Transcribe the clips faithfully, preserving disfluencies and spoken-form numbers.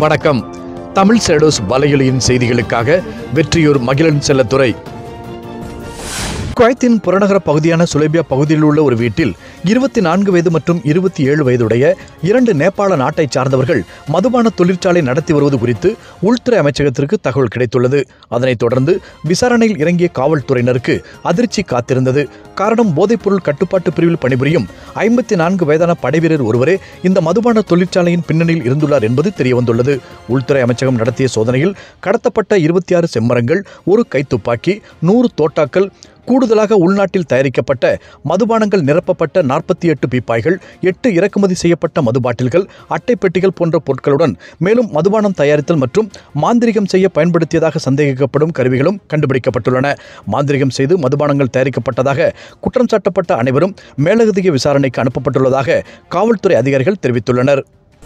வணக்கம். தமிழ்ஷேடோஸ் வலையொலியின் செய்திகளுக்காக வெற்றியூர் மகிழன் செல்லத்துறை. குவைத்தின் புறநகர பகுதியான சுலேபியா பகுதியில் உள்ள ஒரு வீட்டில் இருபத்தி நான்கு வயது மற்றும் இருபத்தி ஏழு வயதுடைய இரண்டு நேபாள நாட்டை சார்ந்தவர்கள் மதுபான தொழிற்சாலை நடத்தி வருவது குறித்து உள்துறை அமைச்சகத்திற்கு தகவல் கிடைத்துள்ளது. அதனைத் தொடர்ந்து விசாரணையில் இறங்கிய காவல்துறையினருக்கு அதிர்ச்சி காத்திருந்தது. காரணம், போதைப்பொருள் கட்டுப்பாட்டு பிரிவில் பணிபுரியும் ஐம்பத்தி நான்கு வயதான படைவீரர் ஒருவரே இந்த மதுபான தொழிற்சாலையின் பின்னணியில் இருந்துள்ளார் என்பது தெரியவந்துள்ளது. உள்துறை அமைச்சகம் நடத்திய சோதனையில் கடத்தப்பட்ட இருபத்தி ஆறு செம்மரங்கள், ஒரு கைத்துப்பாக்கி, நூறு தோட்டாக்கள், கூடுதலாக உள்நாட்டில் தயாரிக்கப்பட்ட மதுபானங்கள் நிரப்பப்பட்ட நாற்பத்தி எட்டு பீப்பாய்கள், எட்டு இறக்குமதி செய்யப்பட்ட மதுபாட்டில்கள், அட்டைப்பெட்டிகள் போன்ற பொருட்களுடன் மேலும் மதுபானம் தயாரித்தல் மற்றும் மாந்திரிகம் செய்ய பயன்படுத்தியதாக சந்தேகிக்கப்படும் கருவிகளும் கண்டுபிடிக்கப்பட்டுள்ளன. மாந்திரிகம் செய்து மதுபானங்கள் தயாரிக்கப்பட்டதாக குற்றம் சாட்டப்பட்ட அனைவரும் மேலதிக விசாரணைக்கு அனுப்பப்பட்டுள்ளதாக காவல்துறை அதிகாரிகள் தெரிவித்துள்ளனர்.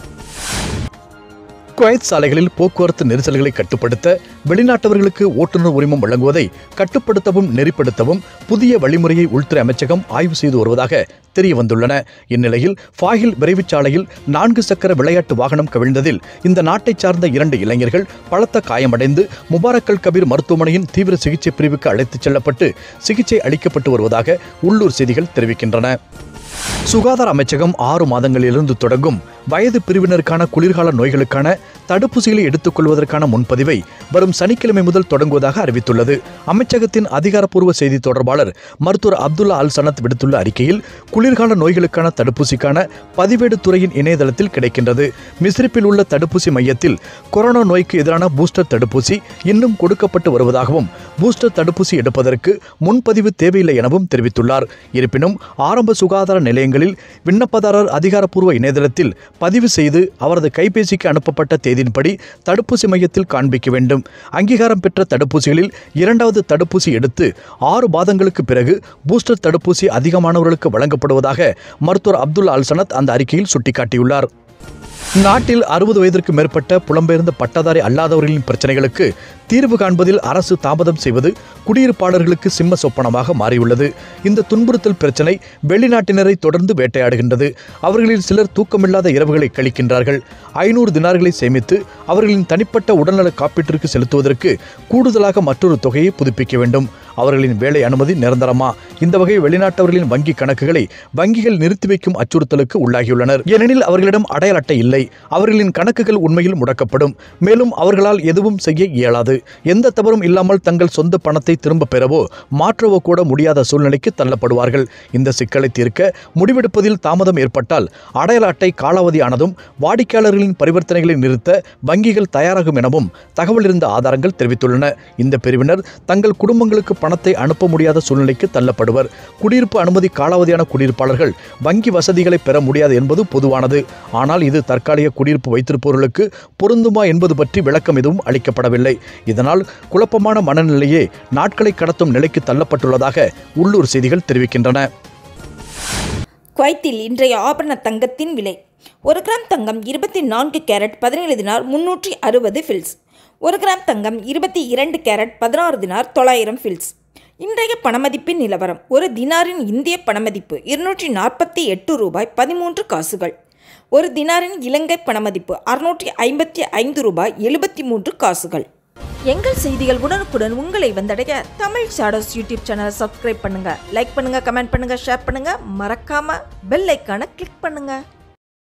குவைத் சாலைகளில் போக்குவரத்து நெரிசல்களை கட்டுப்படுத்த வெளிநாட்டவர்களுக்கு ஓட்டுநர் உரிமம் வழங்குவதை கட்டுப்படுத்தவும் நெறிப்படுத்தவும் புதிய வழிமுறையை உள்துறை அமைச்சகம் ஆய்வு செய்து வருவதாக தெரிய வந்துள்ளன. இந்நிலையில் ஃபாஹில் விரைவுச்சாலையில் நான்கு சக்கர விளையாட்டு வாகனம் கவிழ்ந்ததில் இந்த நாட்டை சார்ந்த இரண்டு இளைஞர்கள் பலத்த காயமடைந்து முபாரக்கல் கபீர் மருத்துவமனையின் தீவிர சிகிச்சை பிரிவுக்கு அழைத்துச் செல்லப்பட்டு சிகிச்சை அளிக்கப்பட்டு வருவதாக உள்ளூர் செய்திகள் தெரிவிக்கின்றன. சுகாதார அமைச்சகம் ஆறு மாதங்களிலிருந்து தொடங்கும் வயது பிரிவினருக்கான குளிர்கால நோய்களுக்கான தடுப்பூசிகளை எடுத்துக் கொள்வதற்கான முன்பதிவை வரும் சனிக்கிழமை முதல் தொடங்குவதாக அறிவித்துள்ளது. அமைச்சகத்தின் அதிகாரப்பூர்வ செய்தி தொடர்பாளர் மருத்துவர் அப்துல்லா அல் சனத் விடுத்துள்ள அறிக்கையில், குளிர்கால நோய்களுக்கான தடுப்பூசிக்கான பதிவேடு துறையின் இணையதளத்தில் கிடைக்கின்றது. மிஸ்ரிப்பில் உள்ள தடுப்பூசி மையத்தில் கொரோனா நோய்க்கு எதிரான பூஸ்டர் தடுப்பூசி இன்னும் கொடுக்கப்பட்டு வருவதாகவும் பூஸ்டர் தடுப்பூசி எடுப்பதற்கு முன்பதிவு தேவையில்லை எனவும் தெரிவித்துள்ளார். இருப்பினும் ஆரம்ப சுகாதார நிலையங்களில் விண்ணப்பதாரர் அதிகாரப்பூர்வ இணையதளத்தில் பதிவு செய்து அவரது கைபேசிக்கு அனுப்பப்பட்ட தேதியின்படி தடுப்பூசி மையத்தில் காண்பிக்க வேண்டும். அங்கீகாரம் பெற்ற தடுப்பூசிகளில் இரண்டாவது தடுப்பூசி எடுத்து ஆறு மாதங்களுக்கு பிறகு பூஸ்டர் தடுப்பூசி அதிகமானவர்களுக்கு வழங்கப்படுவதாக மருத்துவர் அப்துல்லா அல் சனத் அந்த அறிக்கையில் சுட்டிக்காட்டியுள்ளார். நாட்டில் அறுபது வயதிற்கு மேற்பட்ட புலம்பெயர்ந்த பட்டதாரி அல்லாதவர்களின் பிரச்சனைகளுக்கு தீர்வு காண்பதில் அரசு தாமதம் செய்வது குடியிருப்பாளர்களுக்கு சிம்ம சொப்பனமாக மாறியுள்ளது. இந்த துன்புறுத்தல் பிரச்சனை வெளிநாட்டினரை தொடர்ந்து வேட்டையாடுகின்றது. அவர்களில் சிலர் தூக்கமில்லாத இரவுகளை கழிக்கின்றார்கள். ஐநூறு தினார்களை சேமித்து அவர்களின் தனிப்பட்ட உடல்நல காப்பீட்டிற்கு செலுத்துவதற்கு கூடுதலாக மற்றொரு தொகையை புதுப்பிக்க வேண்டும். அவர்களின் வேலை அனுமதி நிரந்தரமா? இந்த வகை வெளிநாட்டவர்களின் வங்கி கணக்குகளை வங்கிகள் நிறுத்தி வைக்கும் அச்சுறுத்தலுக்கு உள்ளாகியுள்ளனர். ஏனெனில் அவர்களிடம் அடையாள அட்டை இல்லை. அவர்களின் கணக்குகள் உண்மையில் முடக்கப்படும். மேலும் அவர்களால் எதுவும் செய்ய இயலாது. எந்த தவறும் இல்லாமல் தங்கள் சொந்த பணத்தை திரும்ப பெறவோ மாற்றவோ கூட முடியாத சூழ்நிலைக்கு தள்ளப்படுவார்கள். இந்த சிக்கலை தீர்க்க முடிவெடுப்பதில் தாமதம் ஏற்பட்டால் அடையாள அட்டை காலாவதியானதும் வாடிக்கையாளர்களின் பரிவர்த்தனைகளை நிறுத்த வங்கிகள் தயாராகும் எனவும் தகவல் இருந்த ஆதாரங்கள் தெரிவித்துள்ளன. இந்த பிரிவினர் தங்கள் குடும்பங்களுக்கு பணத்தை அனுப்ப முடியாத சூழ்நிலைக்கு தள்ளப்படுவர். குடியிருப்பு அனுமதி காலாவதியான குடியிருப்பாளர்கள் வங்கி வசதிகளை பெற முடியாது என்பது பொதுவானது. ஆனால் இது தற்காலிக குடியிருப்பு வைத்திருப்பவர்களுக்கு பொருந்துமா என்பது பற்றி விளக்கம் எதுவும் அளிக்கப்படவில்லை. இதனால் குழப்பமான மனநிலையே நாட்களை கடத்தும் நிலைக்கு தள்ளப்பட்டுள்ளதாக உள்ளூர் செய்திகள் தெரிவிக்கின்றன. குவைத்தில் இன்றைய ஆபரண தங்கத்தின் விலை: ஒரு கிராம் தங்கம் இருபத்தி நான்கு கேரட் பதினேழு தினார் முன்னூற்றி அறுபது ஃபில்ஸ். ஒரு கிராம் தங்கம் இருபத்தி இரண்டு கேரட் பதினாறு தினார் தொள்ளாயிரம் ஃபில்ஸ். இன்றைய பணமதிப்பின் நிலவரம்: ஒரு தினாரின் இந்திய பணமதிப்பு இருநூற்றி நாற்பத்தி எட்டு ரூபாய் பதிமூன்று காசுகள். ஒரு தினாரின் இலங்கை பணமதிப்பு அறுநூற்றி ஐம்பத்தி ஐந்து ரூபாய் எழுபத்தி மூன்று காசுகள். எங்கள் செய்திகள் உடனுக்குடன் உங்களை வந்தடைய தமிழ் ஷேடோஸ் யூடியூப் சேனலை சப்ஸ்கிரைப் பண்ணுங்க, லைக் பண்ணுங்க, கமெண்ட் பண்ணுங்க, ஷேர் பண்ணுங்க, மறக்காம பெல் ஐக்கானை கிளிக் பண்ணுங்க.